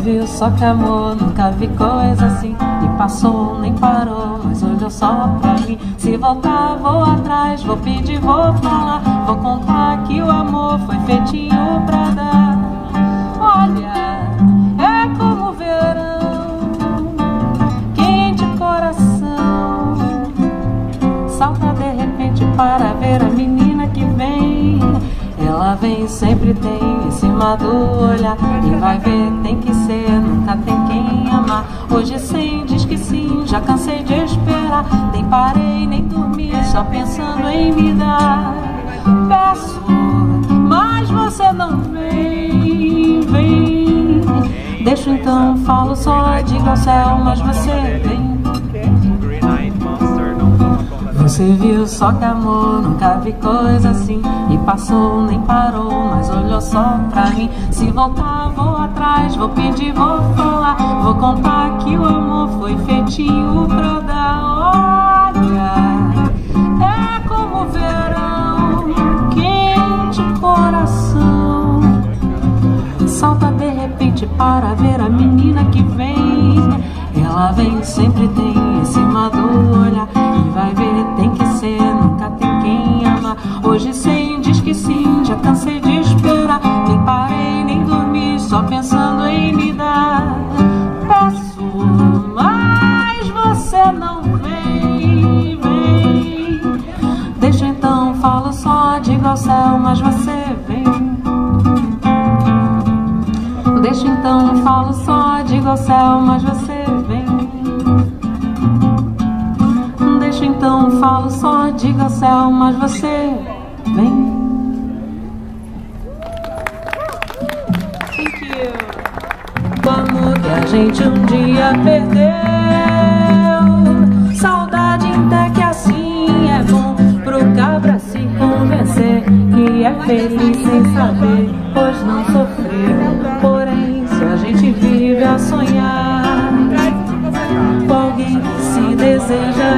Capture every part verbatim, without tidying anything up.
viu só que amor, nunca vi coisa assim. E passou, nem parou, mas olhou só pra mim. Se voltar, vou atrás, vou pedir, vou falar. Vou contar que o amor foi feitinho pra dar. Olha, é como o verão, quente coração. Salta de repente para ver a menina que vem. Ela vem, sempre tem em cima do olhar. E vai ver, tem que ser, nunca tem quem amar. Hoje sim, diz que sim, já cansei de esperar. Nem parei, nem dormi, só pensando em me dar. Peço, mas você não vem, vem. Deixo então, falo só, digo ao céu, mas você vem. Você viu só que amor, nunca vi coisa assim. E passou, nem parou, mas olhou só pra mim. Se voltar, vou atrás, vou pedir, vou falar. Vou contar que o amor foi feitinho pra dar. Olha, é como o verão, quente coração. Salta de repente para ver a menina que vem. Ela vem, sempre tem em cima do olhar. E vai ver, tem que ser, nunca tem quem amar. Hoje sim, diz que sim, já cansei de esperar. Nem parei, nem dormi, só pensando em me dar. Peço, mas você não vem, vem. Deixa então, falo só, digo ao céu, mas você vem. Deixa então, falo só, digo ao céu, mas você vem. Deixa então, falo só, digo ao céu, mas você vem. Thank you. O amor que a gente um dia perdeu, saudade até que assim é bom pro cabra se convencer que é feliz sem saber, pois não sofreu. Porém, se a gente vive a sonhar com alguém que se deseja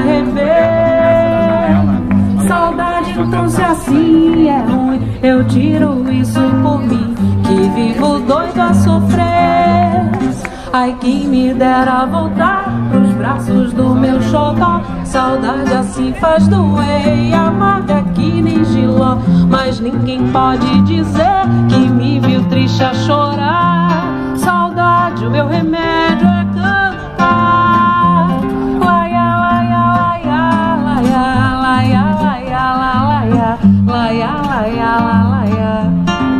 rever, saudade então se assim é ruim, eu tiro isso por mim, que vivo doido a sofrer. Ai, quem me dera voltar pros braços do meu xodó. Saudade assim faz doer e amarga que nem giló. Mas ninguém pode dizer que me viu triste a chorar. Saudade, o meu remédio é cantar. Laia, laia, laia, laia, laia, laia, laia, laia, laia, laia.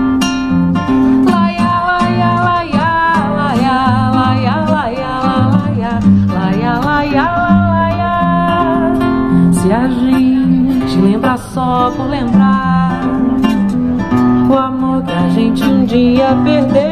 Se a gente lembra só por lembrar o amor que a gente um dia perdeu,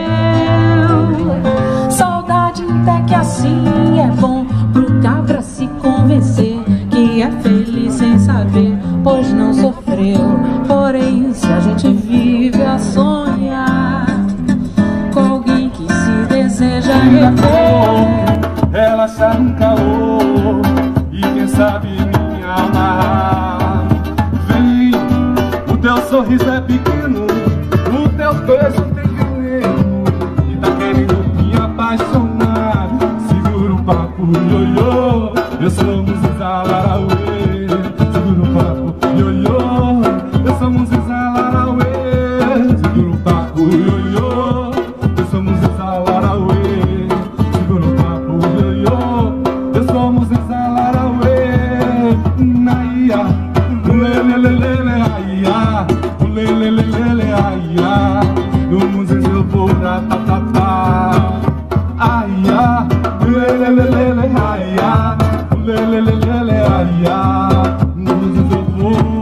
saudade até que assim é bom pro cabra se convencer que é feliz sem saber, pois não sofreu. Porém, se a gente vive a sonhar com alguém que se deseja rever, ela está no calor e quem sabe me amar. Vem, o teu sorriso é pequeno, o teu beijo tem veneno e tá querendo me apaixonar. Segura o papo, ioiô, eu somos os Alarauê. Segura o papo, ioiô, eu somos os Alarauê. Segura o papo, ioiô, eu somos os Alarauê. Segura o papo, ioiô, eu somos os Alarauê. Naia, lelelelele, aia, lelelelele, aia, no museu por a tatata. Aia, lelelelele, aia, lelelelele, aia, no museu por.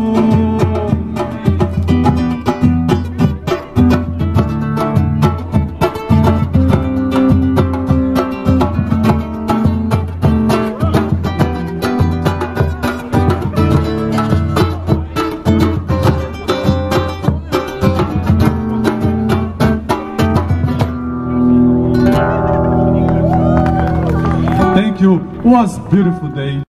Thank you. It was a beautiful day.